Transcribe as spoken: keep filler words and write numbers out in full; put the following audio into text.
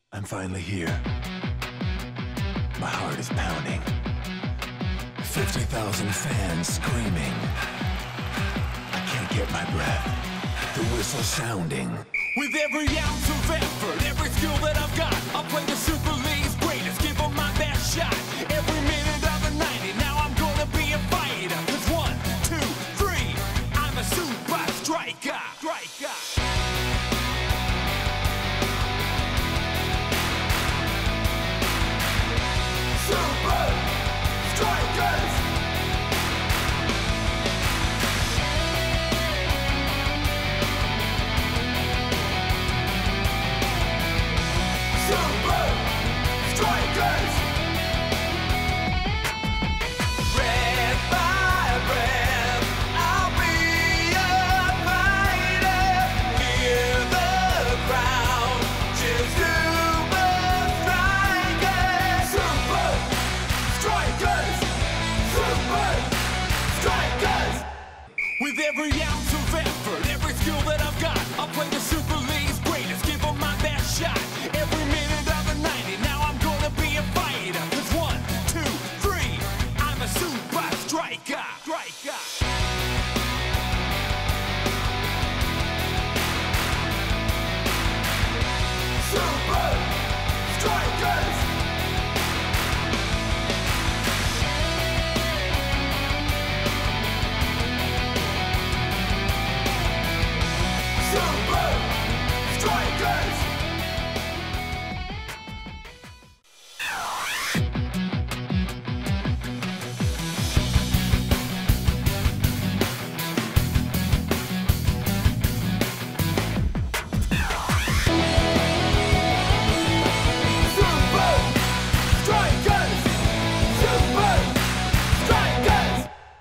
I'm finally here. My heart is pounding. fifty thousand fans screaming. I can't get my breath. The whistle sounding. With every ounce of effort, every skill that I've got, I'll play the Super League's greatest, give them my best shot. Every minute of the ninety, now I'm gonna be a fighter. Cause one, two, three, I'm a super striker. Striker. Super Strikers! Super Strikers! Breath by breath, I'll be a fighter. Hear the crowd cheer Super Strikers! Super Strikers! Super Strikers! With every ounce of effort, every skill that I've got, I'll play the Super League's greatest, give them my best shot. Every minute of the ninety, now I'm gonna be a fighter. Cause one, two, three, I'm a super striker. Striker. Super Strikers! Super Strikers! Super Strikers!